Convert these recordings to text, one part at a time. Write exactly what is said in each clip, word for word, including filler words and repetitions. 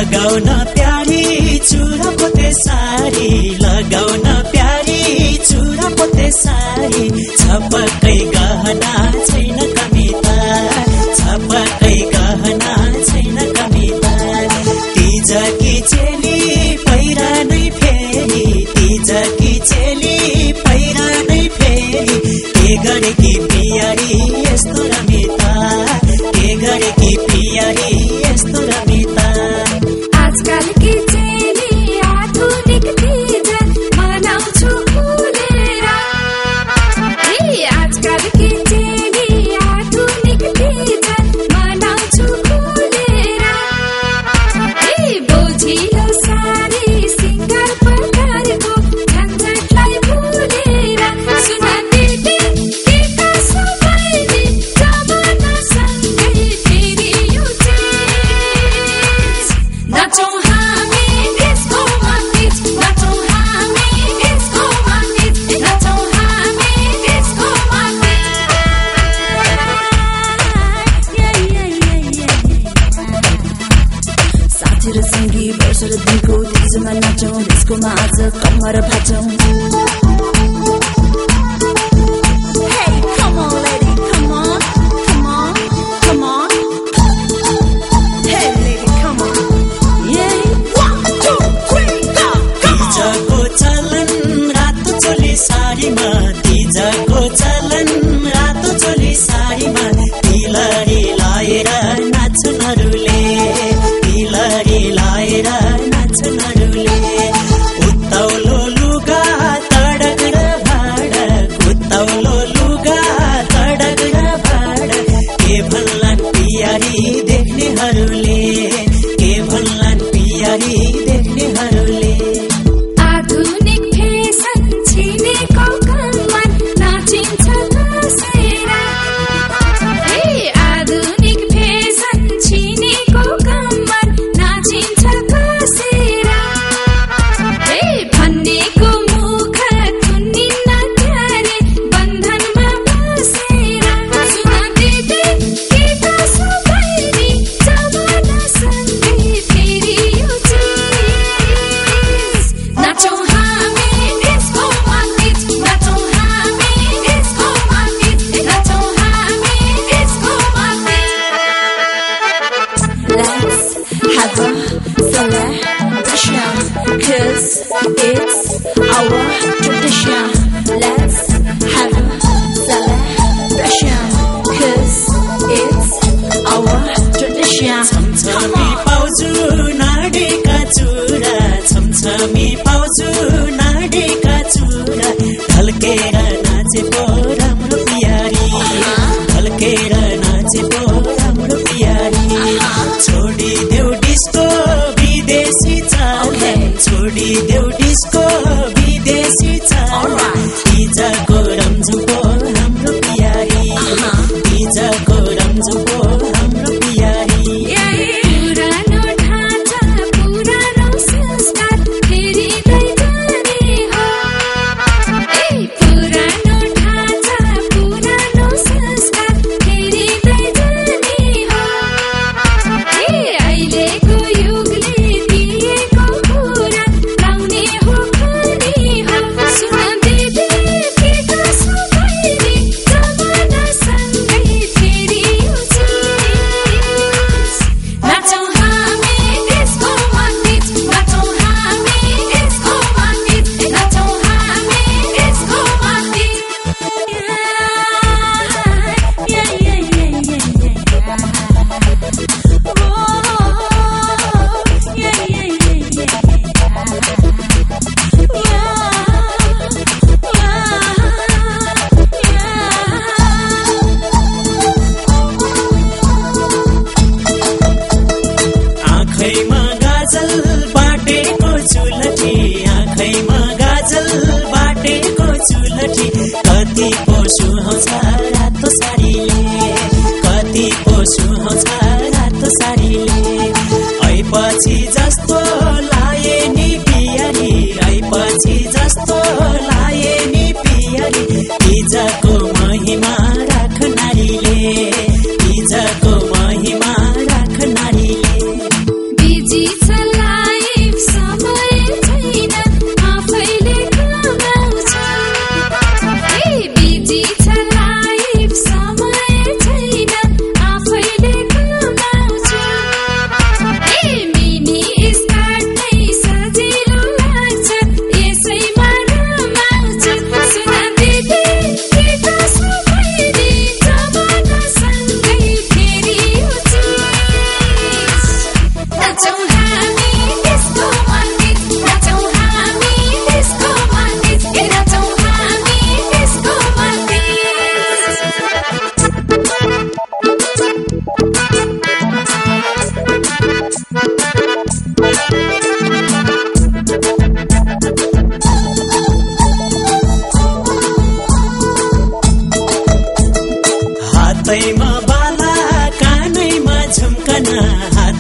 लगाउन प्यारी चुरा पोते सारी लगाउन प्यारी चुरा पोते सारी छपकै गहना छैन कमिता छपकै गहना छैन कमिता तिजकी चेली पैरा नै फेरि तिजकी चेली पैरा नै फेरि के गरेकी प्रियारी यस्तो रमिता के गरेकी प्रियारी यस्तो रमिता आजकल की चेली आधुनिक तीज मनाउँछु फुलेर आजकल की चेली आधुनिक तीज मनाउँछु फुलेर बोझिलो सारी सिंगार प्रकारको झन्झटलाई भुलेर सुन दिदी के कसो भइदिए जमानासँगै फेरि यो चेन्ज नाचौँ हामी डिस्कोमा निच नाचौँ हामी डिस्कोमा निच नाचौँ हामी डिस्कोमा साथी र सङ्गी वर्ष र दिनको तिजमा नाचौँ डिस्कोमा आज कम्मर भाचौँ Hey, come on, lady, come on, come on, come on. Hey, lady, come on. Yeah, one, two, three, go, come on. तिजको चलन रातो चोली साडीमा तिजको चलन रातो चोली साडीमा तिलरी लाएर नाच्छन् अरूले तिलरी लाएर नाच्छन् अरूले उत्ताउलो लुगा तडक र भाडक उत्ताउलो लुगा तडक र भाडक के भन्लान् पियारी देख्नेहरूले के भन्लान् पियारी देख्नेहरूले आधुनिक फेसन छिनेको कमान नाचिन्छ कसेर हे आधुनिक फेसन छिनेको कमान नाचिन्छ कसेर हे भन्नेको मुख थुनिन्न क्यारे बन्धनमा बसेर सुन दिदी के कसो भइदिए जमानासँगै फेरि यो चेन्ज नाचौँ हामी डिस्कोमा निच नाचौँ हामी डिस्कोमा निच नाचौँ हामी डिस्कोमा निच Let's have a celebration, 'cause it's our tradition. Let's have a celebration, 'cause it's our tradition. छमछमी पाउँछु नाडेका चुरा छमछमी पाउँछु नाडेका चुरा ढल्केर नाचेको राम्रो प्यारी ढल्केर नाचेको राम्रो प्यारी छोडिदेऊ डिस्को विदेशी चालन छोडिदेऊ डिस्को विदेशी चालन तिजको रम्झुको हाम्रो प्यारी तिजको रम्झुको हाम्रो प्यारी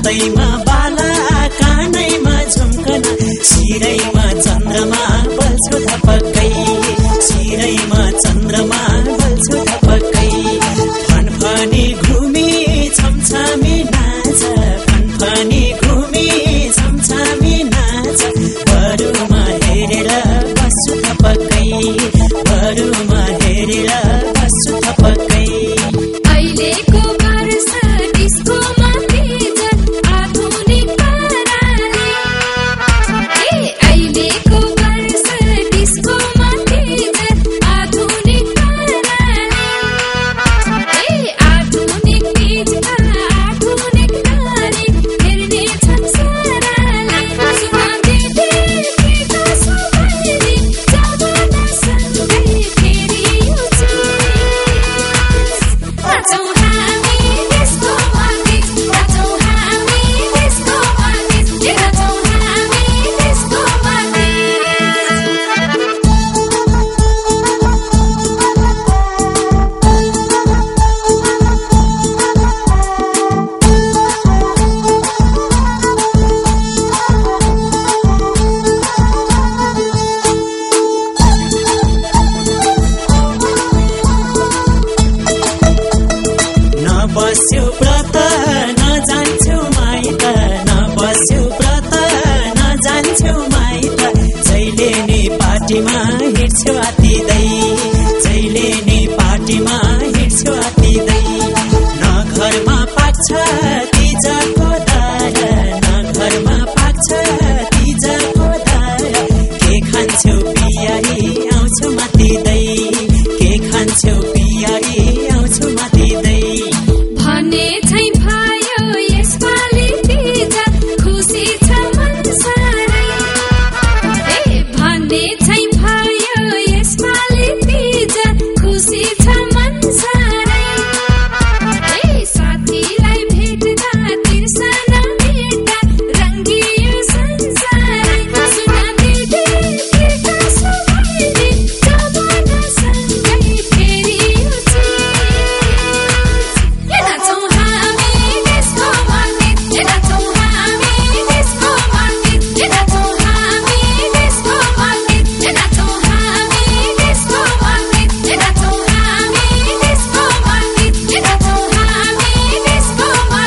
हातैमा बाला कानैमा झुम्कना शिरैमा चन्द्रमा बल्छु धपक्कै शिरैमा चन्द्रमा बल्छु धपक्कै फनफनी घुमी छमछमी नाच फनफनी घुमी छमछमी नाच बरुमा हेरेर बस्छु धपक्कै बरुमा हेरेर बस्छु धपक्कै अहिलेको वर्ष डिस्कोमा भिजन आधुनिक पाराले ए अहिलेको वर्ष डिस्कोमा भिजन आधुनिक पाराले ए आधुनिक भिजका आधुनिक नारी हेर्ने छन् साराले सुना दिदी के कसो भइरी जमाना सँगै फेरि यो नाचौँ हामी डिस्कोमा गीत नाचौँ हामी डिस्कोमा गीत नाचौँ हामी डिस्कोमा नबस्यो व्रत नजान्छौ माइत नबस्यो व्रत नजान्छौ माइत जहिले नि पार्टीमा हिँड्छौ आतिदै जहिले नि पार्टीमा हिँड्छौ आतिदै न घरमा पाक्छ तिजको दार न घरमा पाक्छ तिजको दार के खान्छौ पियारी आउँछु मातिदै के खान्छौ पियारी आउँछु मातिदै भने चाहिँ भयो यसपालि तिज खुसी छ मन सारै ए भने चाहिँ भयो यसपालि तिज खुसी छ मन सारै ए साथीलाई भेट्दा तिर्सना भेट्दा रङ्गियो संसारै सुना दिदी के कसो भइरी जमाना सँगै फेरि यो नाचौँ हामी डिस्कोमा गीत नाचौँ हामी डिस्कोमा गीत नाचौँ हामी डिस्कोमा गीत नाचौँ हामी डिस्कोमा गीत नाचौँ हामी डिस्कोमा गीत नाचौँ हामी डिस्कोमा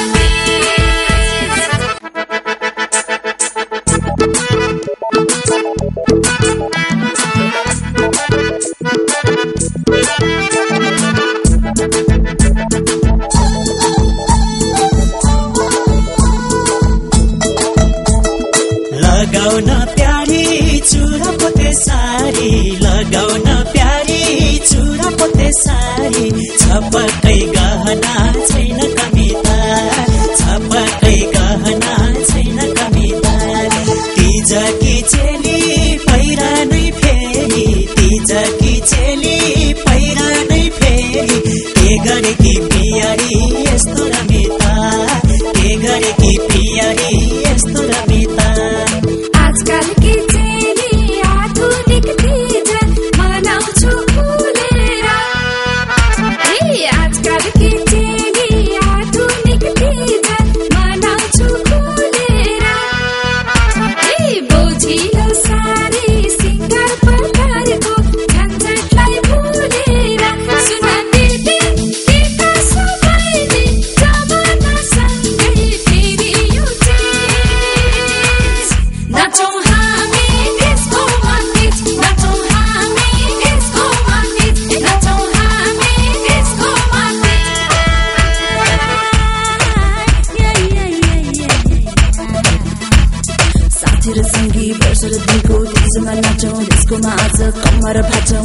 लगाउन प्यारी चुरा पोते सारी लगाउन प्यारी चुरा पोते सारी छपक्कै गहना छैन कमिता छपक्कै गहना छैन कमिता तिजकी चेली पहिरा नै फेरि तिजकी चेली पहिरा नै फेरि के गरेकी पियारी यस्तो रमिता के गरेकी पियारी यस्तो रमिता आजकलकी चेली आधुनिक तिज मनाउँछु फुलेर ए आजकलकी चेली आधुनिक तिज मनाउँछु फुलेर ए बोझिलो सारी सिङ्गार प्रकारको झन्झटलाई भुलेर सुना दिदी के कसो भइरी जमाना सँगै फेरि यो नाचौँ हामी डिस्कोमा गीत नाचौँ हामी डिस्कोमा गीत नाचौँ हामी डिस्कोमा साथी र सङ्गी वर्ष र दिनको तिजमा नाचौँ डिस्कोमा आज कम्मर भाँचौँ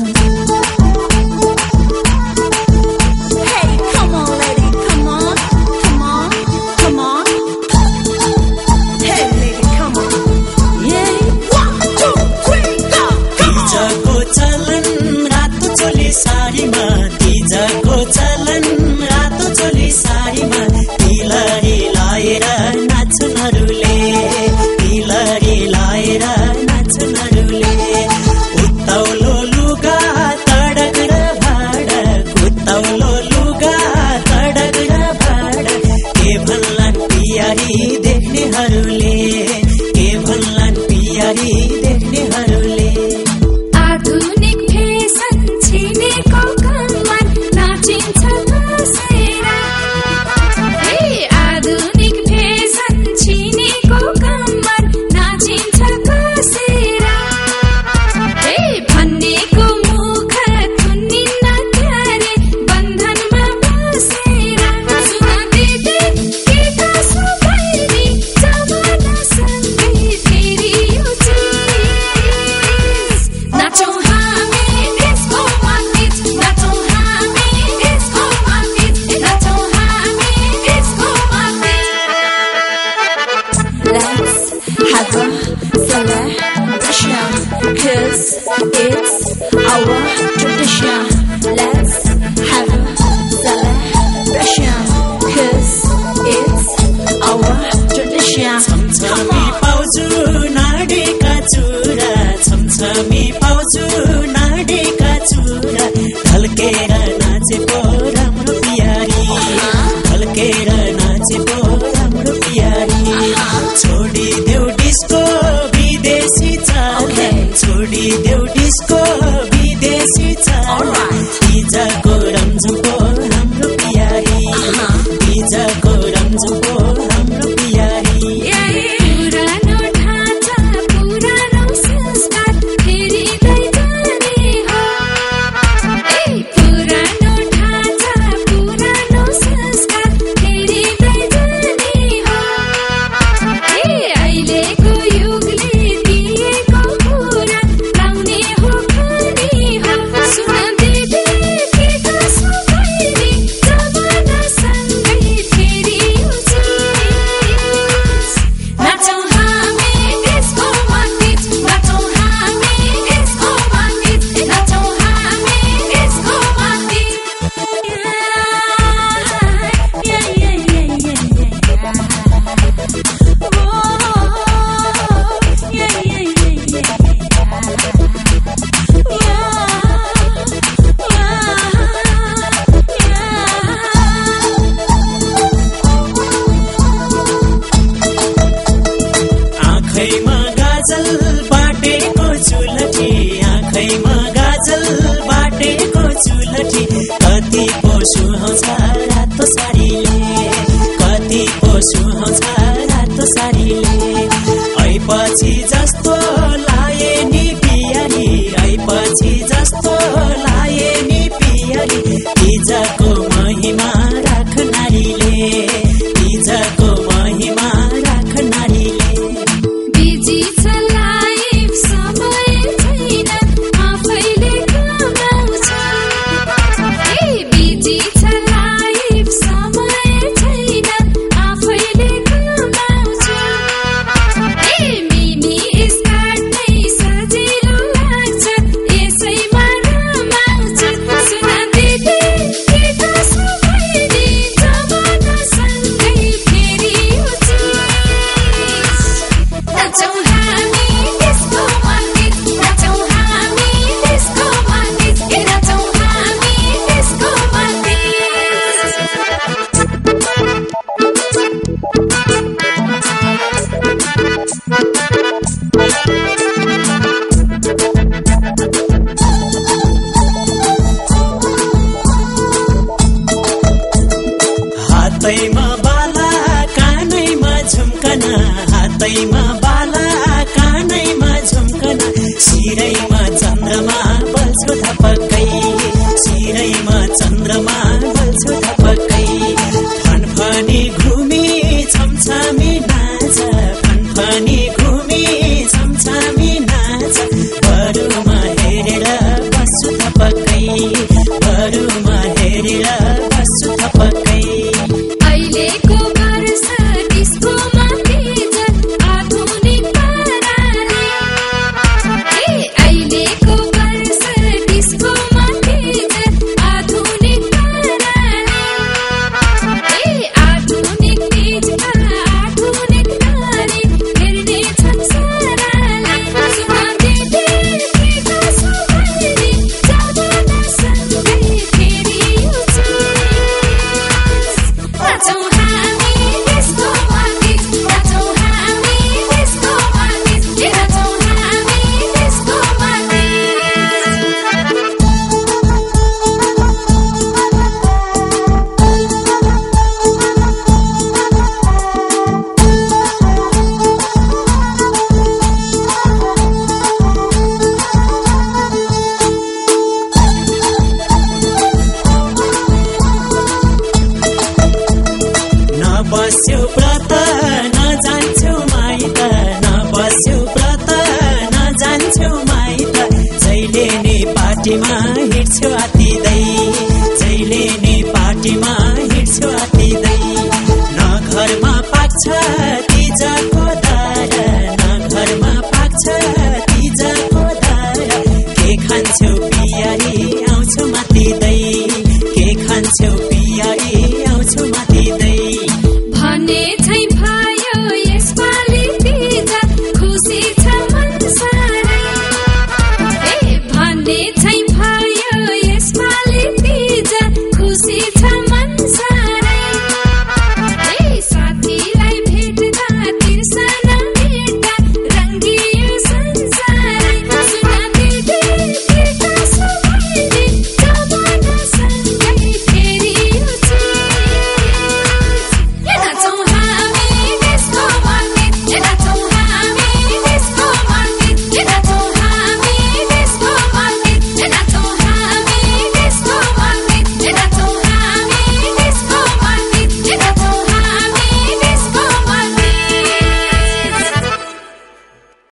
Hey, come on, lady, come on, come on, come on. Hey, lady, come on. Yeah, one, two, three, go. तिजको चलन रातो चोली सारीमा तिजको चलन रातो चोली सारीमा तिलरी लाएर नाच्छन् अरूले तिलरी लाएर नाच्छन् अरूले उत्तौलो लुगा तडक र भाडक उत्तौलो लुगा तडक र भाडक के भन्लान् पियारी देख्नेहरूले के भन्लान् पियारी देख्नेहरूले आधुनिक फेसन छिनेको कमान नाचिन्छ बसेर ए आधुनिक फेसन छिनेको कमान नाचिन्छ बसेर ए भन्नेको मुख थुनिन्न क्यारे बन्धनमा बसेर सुन दिदी के कसो भइरी जमानासँगै फेरि यो चिज नाचौँ हामी डिस्को मार्केट नाचौँ हामी डिस्को मार्केट नाचौँ हामी disco market Let's have a celebration cause it's our tradition Let's have a celebration cause it's our tradition छमछमी पाउँछु नाडेका चुरा छमछमी पाउँछु नाडेका चुरा ढल्केर नाचेको राम्रो पियारी ढल्केर नाचेको राम्रो पियारी छोडिदेऊ डिस्को विदेशी चाल छोडिदेऊ डिस्को विदेशी चाल हिजोको रम्झुको हाम्रो पियारी हिजोको रम्झुको हाम्रो पियारी पुरानो ढाँचा पुरानो संस्कार फेरिँदै जाने हो ए पुरानो ढाँचा पुरानो संस्कार फेरिँदै जाने हो ए अहिलेको युगले दिएको कुरा लाउने हो पनि हो सुन दिदी के कसो भइरी जमानासँगै फेरि यो चिज नाचौँ हामी डिस्को मार्केट नाचौँ हामी डिस्को मार्केट नाचौँ हामी डिस्को मार्केट या या या या या ओ या या या आँखैमा गाजल बाटेको चुलठी आँखैमा गाजल बाटेको चुलठी कति पो सुहाउँछ रातो साडीले कति पो सुहाउँछ रातो साडीले ऐपछि जस्तो लाए नि पियारी ऐपछि जस्तो लाए नि पियारी हिजोको महिमा राख नारीले हिजोको महिमा राख नारीले बिजी छ लाइफ समय छैन आफैले कमाउँछ ए बिजी छ लाइफ समय छैन आफैले कमाउँछ ए मिनी स्कर्ट नै सजिलो लाग्छ यसैमा रमाउँछ सुन दिदी के कसो भइरी जमानासँगै फेरि यो चिज नाचौँ हामी डिस्को मार्केट नाचौँ हामी डिस्को मार्केट ए नाचौँ हामी डिस्को हातैमा बाला कानैमा झुम्कना हातैमा